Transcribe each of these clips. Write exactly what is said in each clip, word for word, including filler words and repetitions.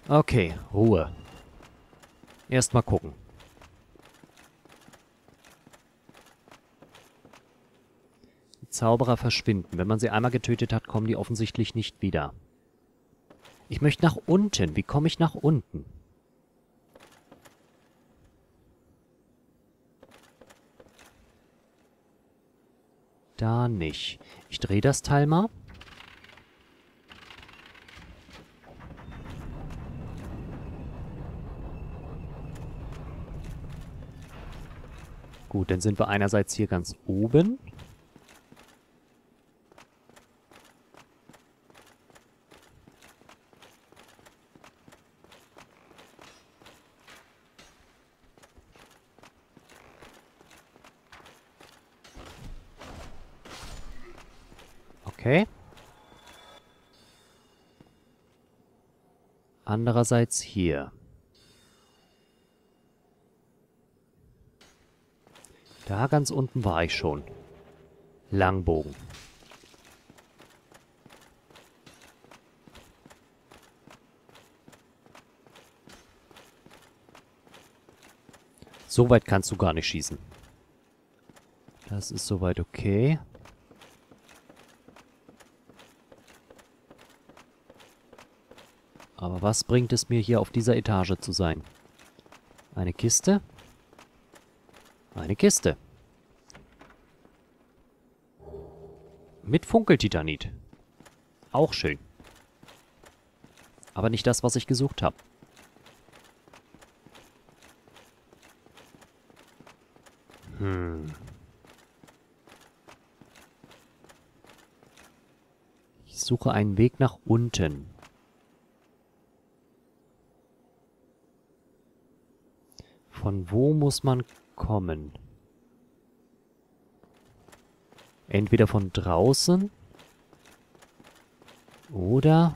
Okay, Ruhe. Erstmal gucken. Die Zauberer verschwinden. Wenn man sie einmal getötet hat, kommen die offensichtlich nicht wieder. Ich möchte nach unten. Wie komme ich nach unten? Da nicht. Ich drehe das Teil mal. Gut, dann sind wir einerseits hier ganz oben. Okay. Andererseits hier. Da ganz unten war ich schon. Langbogen. So weit kannst du gar nicht schießen. Das ist soweit okay. Aber was bringt es mir, hier auf dieser Etage zu sein? Eine Kiste? Eine Kiste. Mit Funkeltitanit. Auch schön. Aber nicht das, was ich gesucht habe. Hm. Ich suche einen Weg nach unten. Von wo muss man kommen? Entweder von draußen oder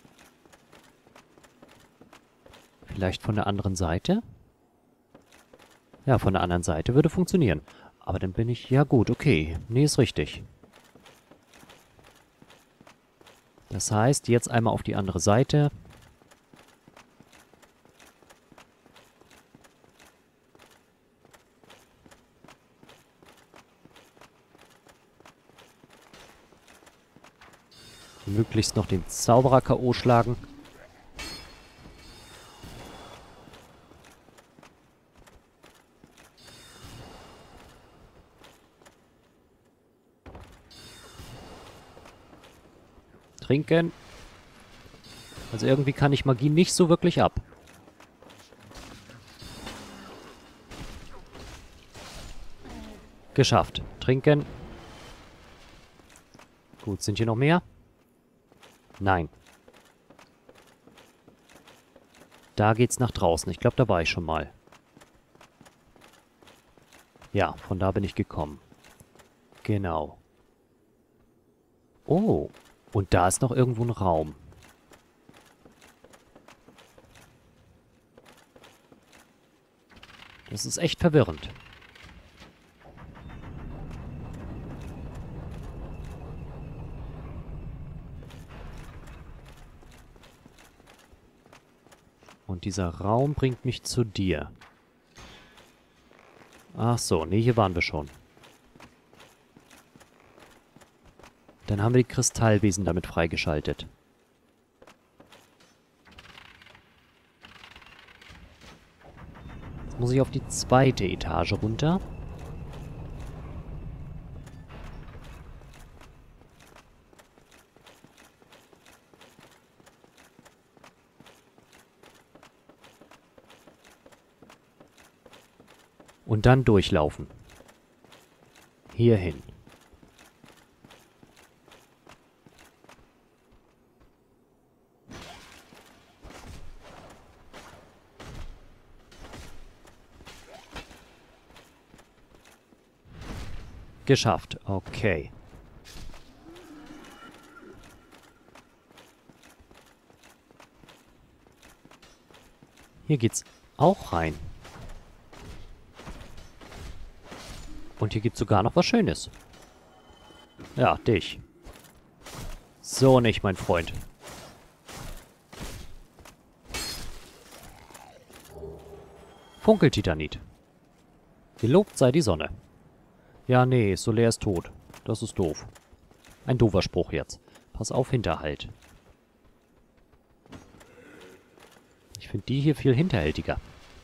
vielleicht von der anderen Seite? Ja, von der anderen Seite würde funktionieren. Aber dann bin ich... Ja gut, okay. Nee, ist richtig. Das heißt, jetzt einmal auf die andere Seite. Möglichst noch den Zauberer K O schlagen. Trinken. Also irgendwie kann ich Magie nicht so wirklich ab. Geschafft. Trinken. Gut, sind hier noch mehr? Nein. Da geht's nach draußen. Ich glaube, da war ich schon mal. Ja, von da bin ich gekommen. Genau. Oh, und da ist noch irgendwo ein Raum. Das ist echt verwirrend. Und dieser Raum bringt mich zu dir. Ach so, nee, hier waren wir schon. Dann haben wir die Kristallwesen damit freigeschaltet. Jetzt muss ich auf die zweite Etage runter. Und dann durchlaufen. Hierhin. Geschafft. Okay. Hier geht's auch rein. Und hier gibt's sogar noch was Schönes. Ja, dich. So nicht, mein Freund. Funkeltitanit. Gelobt sei die Sonne. Ja, nee, Solaire ist tot. Das ist doof. Ein doofer Spruch jetzt. Pass auf, Hinterhalt. Ich finde die hier viel hinterhältiger.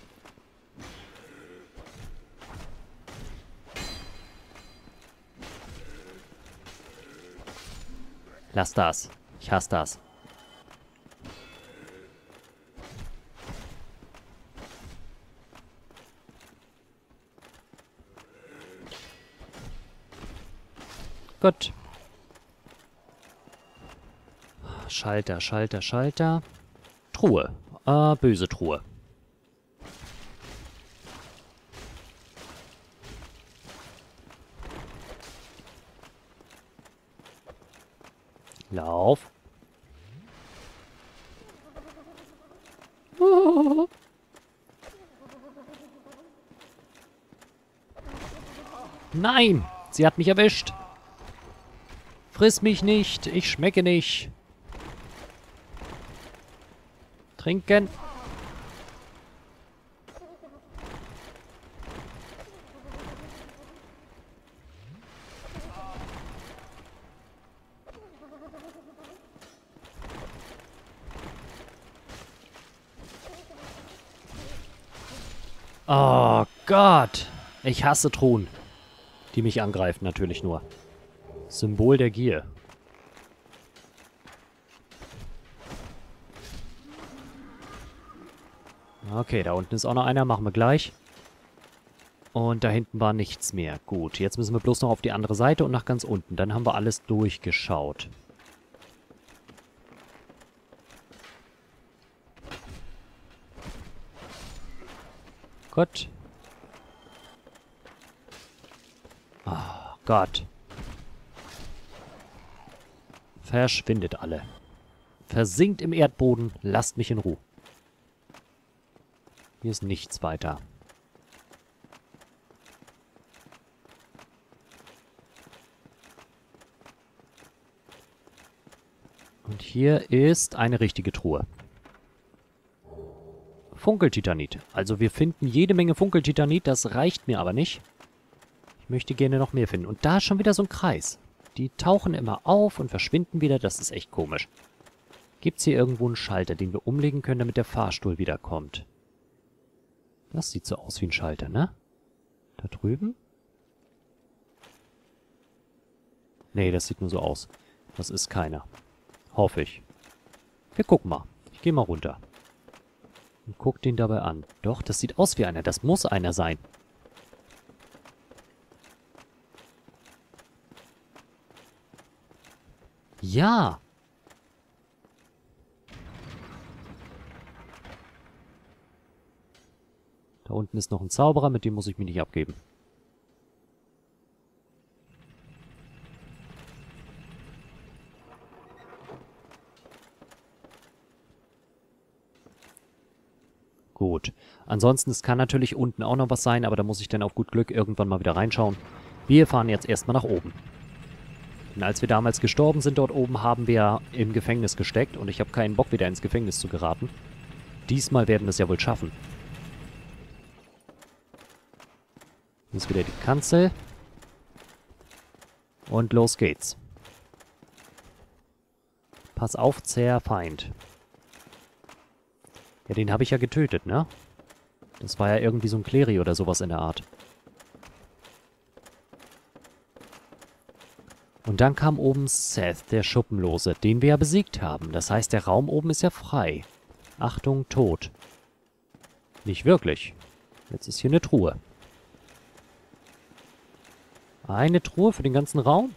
Lass das. Ich hasse das. Gut. Schalter, Schalter, Schalter. Truhe. Äh, böse Truhe. Lauf. Oh. Nein, sie hat mich erwischt. Friss mich nicht, ich schmecke nicht. Trinken. Oh Gott. Ich hasse Truhen. Die mich angreifen natürlich nur. Symbol der Gier. Okay, da unten ist auch noch einer. Machen wir gleich. Und da hinten war nichts mehr. Gut, jetzt müssen wir bloß noch auf die andere Seite und nach ganz unten. Dann haben wir alles durchgeschaut. Gut. Oh Gott. Verschwindet alle. Versinkt im Erdboden. Lasst mich in Ruhe. Hier ist nichts weiter. Und hier ist eine richtige Truhe. Funkeltitanit. Also wir finden jede Menge Funkeltitanit, das reicht mir aber nicht. Ich möchte gerne noch mehr finden. Und da ist schon wieder so ein Kreis. Die tauchen immer auf und verschwinden wieder, das ist echt komisch. Gibt es hier irgendwo einen Schalter, den wir umlegen können, damit der Fahrstuhl wiederkommt? Das sieht so aus wie ein Schalter, ne? Da drüben? Nee, das sieht nur so aus. Das ist keiner. Hoffe ich. Wir gucken mal. Ich gehe mal runter. Und guck den dabei an. Doch, das sieht aus wie einer. Das muss einer sein. Ja! Da unten ist noch ein Zauberer, mit dem muss ich mich nicht abgeben. Gut. Ansonsten, es kann natürlich unten auch noch was sein, aber da muss ich dann auf gut Glück irgendwann mal wieder reinschauen. Wir fahren jetzt erstmal nach oben. Denn als wir damals gestorben sind dort oben, haben wir im Gefängnis gesteckt und ich habe keinen Bock, wieder ins Gefängnis zu geraten. Diesmal werden wir es ja wohl schaffen. Hier ist wieder die Kanzel. Und los geht's. Pass auf, zäher Feind. Ja, den habe ich ja getötet, ne? Das war ja irgendwie so ein Kleri oder sowas in der Art. Und dann kam oben Seth, der Schuppenlose, den wir ja besiegt haben. Das heißt, der Raum oben ist ja frei. Achtung, tot. Nicht wirklich. Jetzt ist hier eine Truhe. Eine Truhe für den ganzen Raum?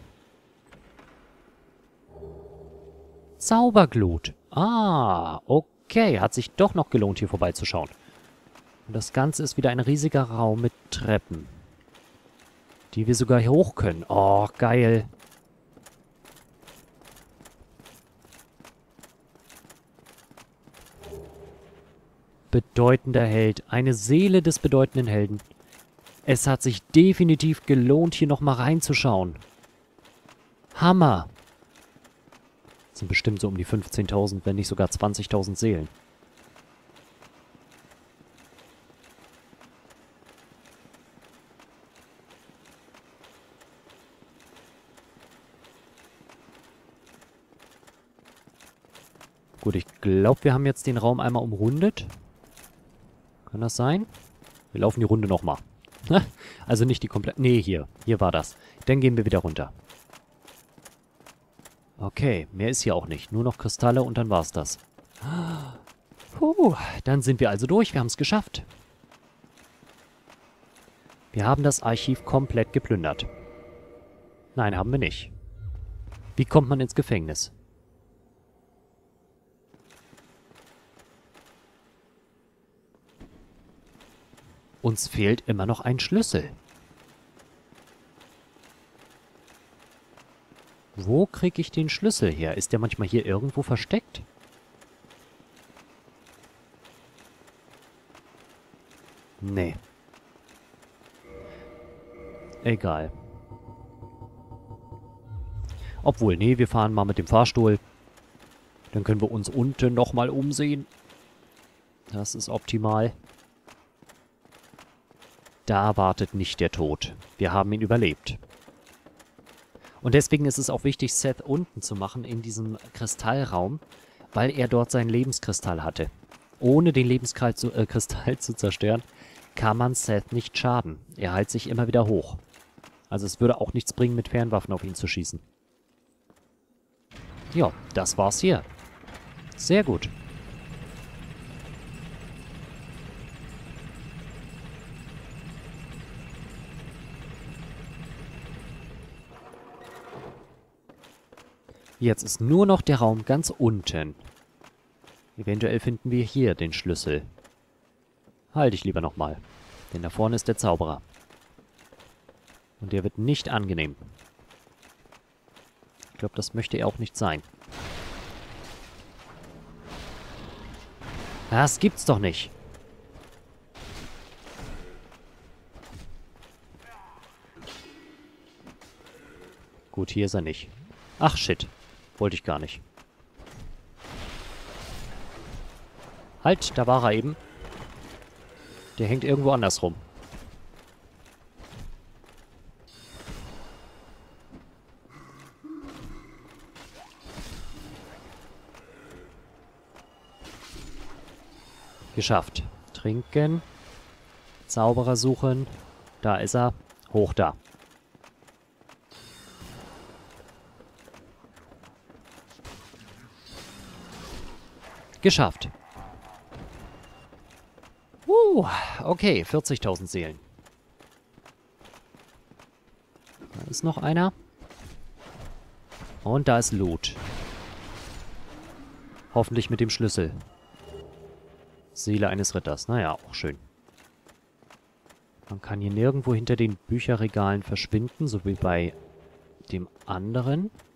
Zauberglut. Ah, okay. Hat sich doch noch gelohnt, hier vorbeizuschauen. Und das Ganze ist wieder ein riesiger Raum mit Treppen. Die wir sogar hier hoch können. Oh, geil. Bedeutender Held. Eine Seele des bedeutenden Helden. Es hat sich definitiv gelohnt, hier nochmal reinzuschauen. Hammer. Das sind bestimmt so um die fünfzehntausend, wenn nicht sogar zwanzigtausend Seelen. Gut, ich glaube, wir haben jetzt den Raum einmal umrundet. Kann das sein? Wir laufen die Runde nochmal. Also nicht die komplette... Nee, hier. Hier war das. Dann gehen wir wieder runter. Okay, mehr ist hier auch nicht. Nur noch Kristalle und dann war's das. Puh, dann sind wir also durch. Wir haben es geschafft. Wir haben das Archiv komplett geplündert. Nein, haben wir nicht. Wie kommt man ins Gefängnis? Uns fehlt immer noch ein Schlüssel. Wo kriege ich den Schlüssel her? Ist der manchmal hier irgendwo versteckt? Nee. Egal. Obwohl, nee, wir fahren mal mit dem Fahrstuhl. Dann können wir uns unten nochmal umsehen. Das ist optimal. Da wartet nicht der Tod. Wir haben ihn überlebt. Und deswegen ist es auch wichtig, Seth unten zu machen, in diesem Kristallraum, weil er dort seinen Lebenskristall hatte. Ohne den Lebenskristall zu, äh, Kristall zu zerstören, kann man Seth nicht schaden. Er heilt sich immer wieder hoch. Also es würde auch nichts bringen, mit Fernwaffen auf ihn zu schießen. Ja, das war's hier. Sehr gut. Jetzt ist nur noch der Raum ganz unten. Eventuell finden wir hier den Schlüssel. Halte ich lieber nochmal. Denn da vorne ist der Zauberer. Und der wird nicht angenehm. Ich glaube, das möchte er auch nicht sein. Das gibt's doch nicht. Gut, hier ist er nicht. Ach, shit. Wollte ich gar nicht. Halt, da war er eben. Der hängt irgendwo anders rum. Geschafft. Trinken. Zauberer suchen. Da ist er. Hoch da. Geschafft. Uh, okay, vierzigtausend Seelen. Da ist noch einer. Und da ist Loot. Hoffentlich mit dem Schlüssel. Seele eines Ritters. Naja, auch schön. Man kann hier nirgendwo hinter den Bücherregalen verschwinden, so wie bei dem anderen.